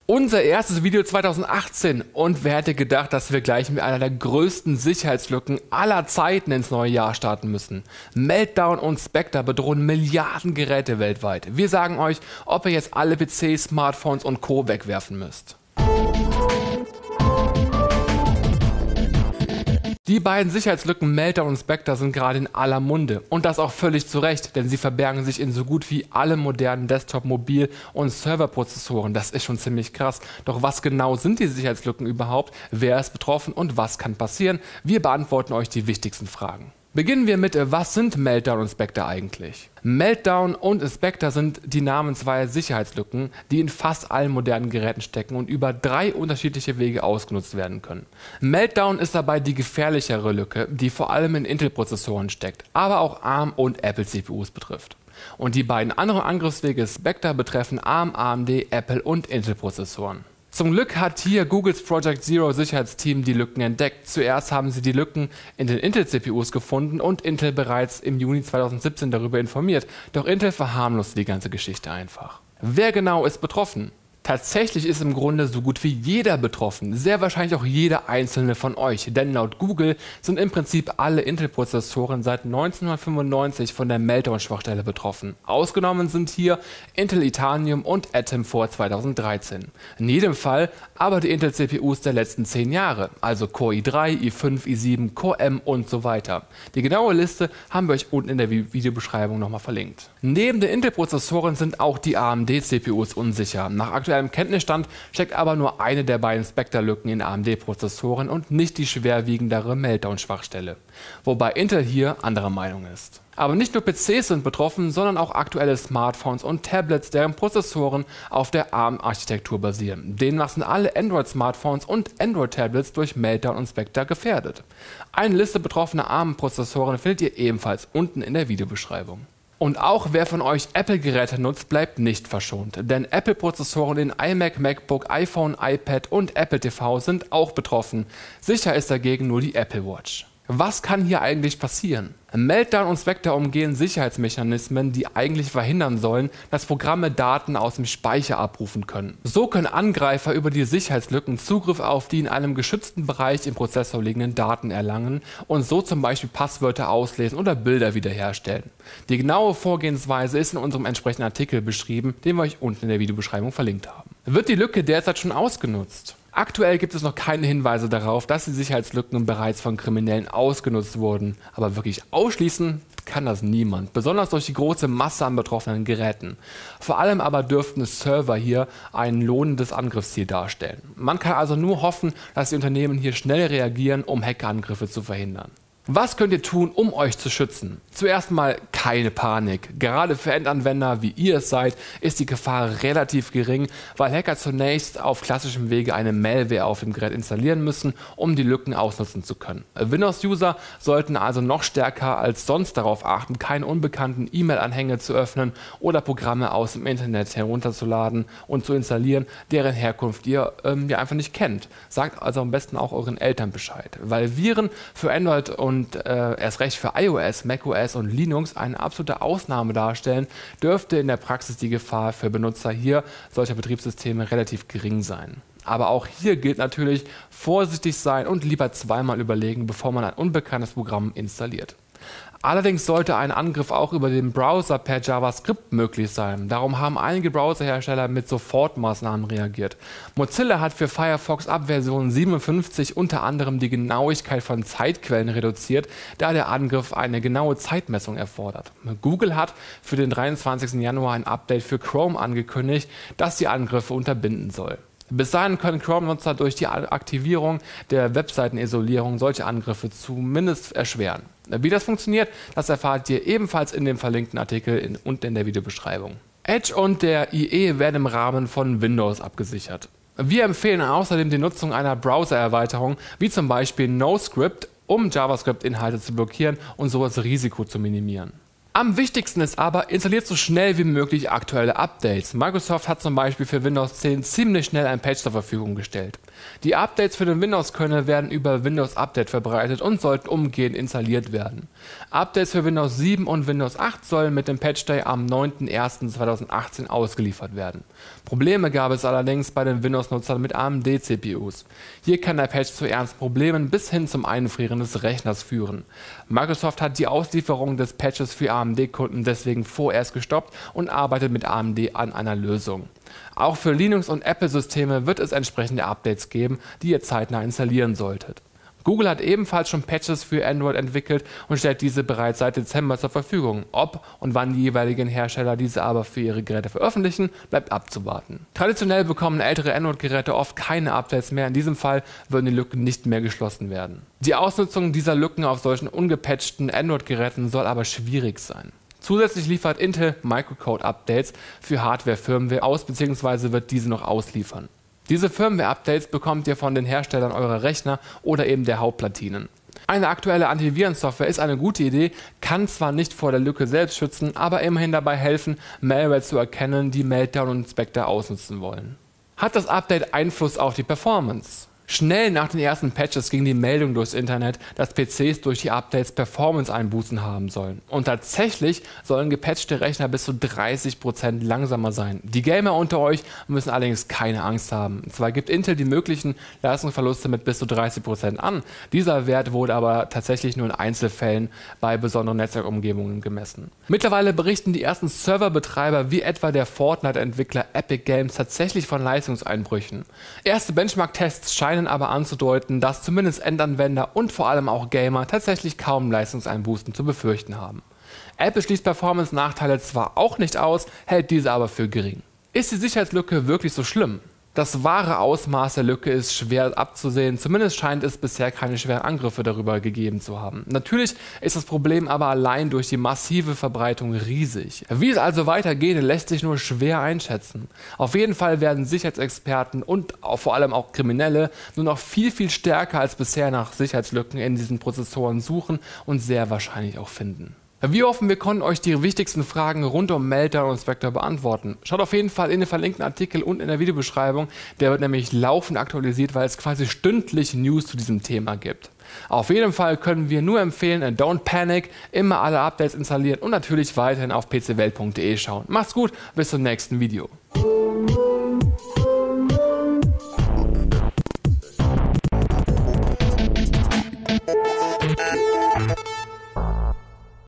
Unser erstes Video 2018 und wer hätte gedacht, dass wir gleich mit einer der größten Sicherheitslücken aller Zeiten ins neue Jahr starten müssen. Meltdown und Spectre bedrohen Milliarden Geräte weltweit. Wir sagen euch, ob ihr jetzt alle PCs, Smartphones und Co. wegwerfen müsst. Die beiden Sicherheitslücken Meltdown und Spectre sind gerade in aller Munde und das auch völlig zu Recht, denn sie verbergen sich in so gut wie alle modernen Desktop-, Mobil- und Serverprozessoren. Das ist schon ziemlich krass. Doch was genau sind die Sicherheitslücken überhaupt? Wer ist betroffen und was kann passieren? Wir beantworten euch die wichtigsten Fragen. Beginnen wir mit, was sind Meltdown und Spectre eigentlich? Meltdown und Spectre sind die Namen zweier Sicherheitslücken, die in fast allen modernen Geräten stecken und über 3 unterschiedliche Wege ausgenutzt werden können. Meltdown ist dabei die gefährlichere Lücke, die vor allem in Intel-Prozessoren steckt, aber auch ARM und Apple-CPUs betrifft. Und die beiden anderen Angriffswege Spectre betreffen ARM, AMD, Apple und Intel-Prozessoren. Zum Glück hat hier Googles Project Zero Sicherheitsteam die Lücken entdeckt. Zuerst haben sie die Lücken in den Intel-CPUs gefunden und Intel bereits im Juni 2017 darüber informiert. Doch Intel verharmlost die ganze Geschichte einfach. Wer genau ist betroffen? Tatsächlich ist im Grunde so gut wie jeder betroffen, sehr wahrscheinlich auch jeder einzelne von euch, denn laut Google sind im Prinzip alle Intel-Prozessoren seit 1995 von der Meltdown-Schwachstelle betroffen. Ausgenommen sind hier Intel Itanium und Atom vor 2013. In jedem Fall aber die Intel-CPUs der letzten 10 Jahre, also Core i3, i5, i7, Core M und so weiter. Die genaue Liste haben wir euch unten in der Videobeschreibung nochmal verlinkt. Neben den Intel-Prozessoren sind auch die AMD-CPUs unsicher. Nach aktuellem Kenntnisstand steckt aber nur eine der beiden Spectre-Lücken in AMD-Prozessoren und nicht die schwerwiegendere Meltdown-Schwachstelle. Wobei Intel hier anderer Meinung ist. Aber nicht nur PCs sind betroffen, sondern auch aktuelle Smartphones und Tablets, deren Prozessoren auf der ARM-Architektur basieren. Demnach sind alle Android-Smartphones und Android-Tablets durch Meltdown und Spectre gefährdet. Eine Liste betroffener ARM-Prozessoren findet ihr ebenfalls unten in der Videobeschreibung. Und auch wer von euch Apple-Geräte nutzt, bleibt nicht verschont, denn Apple-Prozessoren in iMac, MacBook, iPhone, iPad und Apple TV sind auch betroffen. Sicher ist dagegen nur die Apple Watch. Was kann hier eigentlich passieren? Meltdown und Spectre umgehen Sicherheitsmechanismen, die eigentlich verhindern sollen, dass Programme Daten aus dem Speicher abrufen können. So können Angreifer über die Sicherheitslücken Zugriff auf die in einem geschützten Bereich im Prozessor liegenden Daten erlangen und so zum Beispiel Passwörter auslesen oder Bilder wiederherstellen. Die genaue Vorgehensweise ist in unserem entsprechenden Artikel beschrieben, den wir euch unten in der Videobeschreibung verlinkt haben. Wird die Lücke derzeit schon ausgenutzt? Aktuell gibt es noch keine Hinweise darauf, dass die Sicherheitslücken bereits von Kriminellen ausgenutzt wurden. Aber wirklich ausschließen kann das niemand, besonders durch die große Masse an betroffenen Geräten. Vor allem aber dürften Server hier ein lohnendes Angriffsziel darstellen. Man kann also nur hoffen, dass die Unternehmen hier schnell reagieren, um Hackerangriffe zu verhindern. Was könnt ihr tun, um euch zu schützen? Zuerst mal keine Panik. Gerade für Endanwender, wie ihr es seid, ist die Gefahr relativ gering, weil Hacker zunächst auf klassischem Wege eine Malware auf dem Gerät installieren müssen, um die Lücken ausnutzen zu können. Windows-User sollten also noch stärker als sonst darauf achten, keine unbekannten E-Mail-Anhänge zu öffnen oder Programme aus dem Internet herunterzuladen und zu installieren, deren Herkunft ihr einfach nicht kennt. Sagt also am besten auch euren Eltern Bescheid, weil Viren für Android und erst recht für iOS, macOS und Linux eine absolute Ausnahme darstellen, dürfte in der Praxis die Gefahr für Benutzer hier solcher Betriebssysteme relativ gering sein. Aber auch hier gilt natürlich, vorsichtig sein und lieber zweimal überlegen, bevor man ein unbekanntes Programm installiert. Allerdings sollte ein Angriff auch über den Browser per JavaScript möglich sein. Darum haben einige Browserhersteller mit Sofortmaßnahmen reagiert. Mozilla hat für Firefox ab Version 57 unter anderem die Genauigkeit von Zeitquellen reduziert, da der Angriff eine genaue Zeitmessung erfordert. Google hat für den 23. Januar ein Update für Chrome angekündigt, das die Angriffe unterbinden soll. Bis dahin können Chrome-Nutzer durch die Aktivierung der Webseitenisolierung solche Angriffe zumindest erschweren. Wie das funktioniert, das erfahrt ihr ebenfalls in dem verlinkten Artikel unten in der Videobeschreibung. Edge und der IE werden im Rahmen von Windows abgesichert. Wir empfehlen außerdem die Nutzung einer Browser-Erweiterung, wie zum Beispiel NoScript, um JavaScript-Inhalte zu blockieren und so das Risiko zu minimieren. Am wichtigsten ist aber, installiert so schnell wie möglich aktuelle Updates. Microsoft hat zum Beispiel für Windows 10 ziemlich schnell ein Patch zur Verfügung gestellt. Die Updates für den Windows-Kernel werden über Windows Update verbreitet und sollten umgehend installiert werden. Updates für Windows 7 und Windows 8 sollen mit dem Patch Day am 9.01.2018 ausgeliefert werden. Probleme gab es allerdings bei den Windows-Nutzern mit AMD-CPUs. Hier kann der Patch zu ernsten Problemen bis hin zum Einfrieren des Rechners führen. Microsoft hat die Auslieferung des Patches für AMD-Kunden deswegen vorerst gestoppt und arbeitet mit AMD an einer Lösung. Auch für Linux- und Apple-Systeme wird es entsprechende Updates geben, die ihr zeitnah installieren solltet. Google hat ebenfalls schon Patches für Android entwickelt und stellt diese bereits seit Dezember zur Verfügung. Ob und wann die jeweiligen Hersteller diese aber für ihre Geräte veröffentlichen, bleibt abzuwarten. Traditionell bekommen ältere Android-Geräte oft keine Updates mehr, in diesem Fall würden die Lücken nicht mehr geschlossen werden. Die Ausnutzung dieser Lücken auf solchen ungepatchten Android-Geräten soll aber schwierig sein. Zusätzlich liefert Intel Microcode-Updates für Hardware-Firmware aus bzw. wird diese noch ausliefern. Diese Firmware-Updates bekommt ihr von den Herstellern eurer Rechner oder eben der Hauptplatinen. Eine aktuelle Antivirensoftware ist eine gute Idee, kann zwar nicht vor der Lücke selbst schützen, aber immerhin dabei helfen, Malware zu erkennen, die Meltdown und Spectre ausnutzen wollen. Hat das Update Einfluss auf die Performance? Schnell nach den ersten Patches ging die Meldung durchs Internet, dass PCs durch die Updates Performance-Einbußen haben sollen. Und tatsächlich sollen gepatchte Rechner bis zu 30% langsamer sein. Die Gamer unter euch müssen allerdings keine Angst haben. Zwar gibt Intel die möglichen Leistungsverluste mit bis zu 30% an, dieser Wert wurde aber tatsächlich nur in Einzelfällen bei besonderen Netzwerkumgebungen gemessen. Mittlerweile berichten die ersten Serverbetreiber wie etwa der Fortnite-Entwickler Epic Games tatsächlich von Leistungseinbrüchen. Erste Benchmark-Tests scheinen aber anzudeuten, dass zumindest Endanwender und vor allem auch Gamer tatsächlich kaum Leistungseinbußen zu befürchten haben. Apple schließt Performance-Nachteile zwar auch nicht aus, hält diese aber für gering. Ist die Sicherheitslücke wirklich so schlimm? Das wahre Ausmaß der Lücke ist schwer abzusehen, zumindest scheint es bisher keine schweren Angriffe darüber gegeben zu haben. Natürlich ist das Problem aber allein durch die massive Verbreitung riesig. Wie es also weitergeht, lässt sich nur schwer einschätzen. Auf jeden Fall werden Sicherheitsexperten und auch vor allem auch Kriminelle nur noch viel stärker als bisher nach Sicherheitslücken in diesen Prozessoren suchen und sehr wahrscheinlich auch finden. Wir hoffen, wir konnten euch die wichtigsten Fragen rund um Meltdown und Spectre beantworten. Schaut auf jeden Fall in den verlinkten Artikel und in der Videobeschreibung, der wird nämlich laufend aktualisiert, weil es quasi stündlich News zu diesem Thema gibt. Auf jeden Fall können wir nur empfehlen, don't panic, immer alle Updates installieren und natürlich weiterhin auf pcwelt.de schauen. Macht's gut, bis zum nächsten Video.